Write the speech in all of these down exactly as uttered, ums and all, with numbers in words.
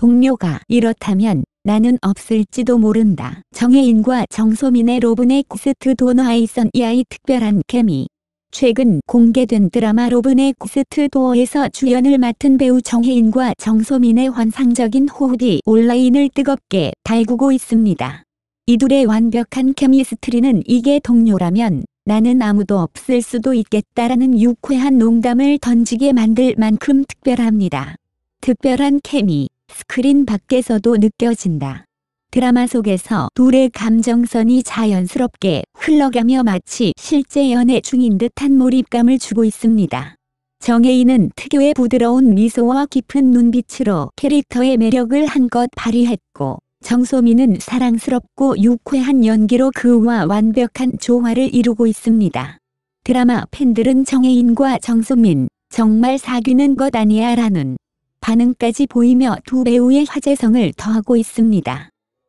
동료가 이렇다면 나는 없을지도 모른다. 정혜인과 정소민의 로브넥스트 도어 아이선이아의 특별한 케미. 최근 공개된 드라마 로브넥스트 도어에서 주연을 맡은 배우 정혜인과 정소민의 환상적인 호흡이 온라인을 뜨겁게 달구고 있습니다. 이둘의 완벽한 케미스트리는 이게 동료라면 나는 아무도 없을 수도 있겠다라는 유쾌한 농담을 던지게 만들 만큼 특별합니다. 특별한 케미, 스크린 밖에서도 느껴진다. 드라마 속에서 둘의 감정선이 자연스럽게 흘러가며 마치 실제 연애 중인 듯한 몰입감을 주고 있습니다. 정혜인은 특유의 부드러운 미소와 깊은 눈빛으로 캐릭터의 매력을 한껏 발휘했고, 정소민은 사랑스럽고 유쾌한 연기로 그와 완벽한 조화를 이루고 있습니다. 드라마 팬들은 정혜인과 정소민 정말 사귀는 것 아니야 라는 반응까지 보이며 두 배우의 화제성을 더하고 있습니다.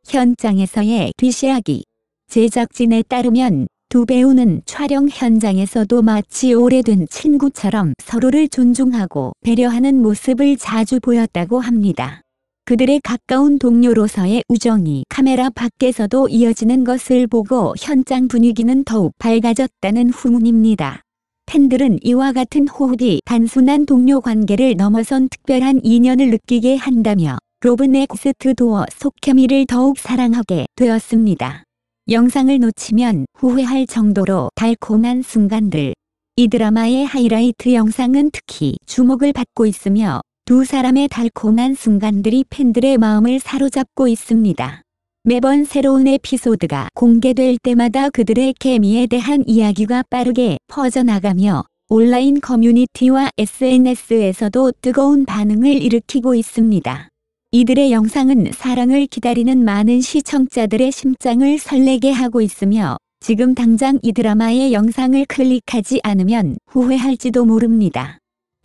현장에서의 뒷이야기. 제작진에 따르면 두 배우는 촬영 현장에서도 마치 오래된 친구처럼 서로를 존중하고 배려하는 모습을 자주 보였다고 합니다. 그들의 가까운 동료로서의 우정이 카메라 밖에서도 이어지는 것을 보고 현장 분위기는 더욱 밝아졌다는 후문입니다. 팬들은 이와 같은 호흡이 단순한 동료 관계를 넘어선 특별한 인연을 느끼게 한다며 로브넥스트 도어 속 케미를 더욱 사랑하게 되었습니다. 영상을 놓치면 후회할 정도로 달콤한 순간들. 이 드라마의 하이라이트 영상은 특히 주목을 받고 있으며 두 사람의 달콤한 순간들이 팬들의 마음을 사로잡고 있습니다. 매번 새로운 에피소드가 공개될 때마다 그들의 케미에 대한 이야기가 빠르게 퍼져나가며 온라인 커뮤니티와 에스엔에스에서도 뜨거운 반응을 일으키고 있습니다. 이들의 영상은 사랑을 기다리는 많은 시청자들의 심장을 설레게 하고 있으며 지금 당장 이 드라마의 영상을 클릭하지 않으면 후회할지도 모릅니다.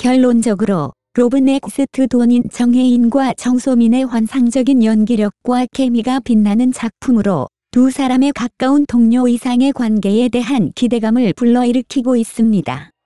결론적으로 로브넥스트 도어는 정혜인과 정소민의 환상적인 연기력과 케미가 빛나는 작품으로 두 사람의 가까운 동료 이상의 관계에 대한 기대감을 불러일으키고 있습니다.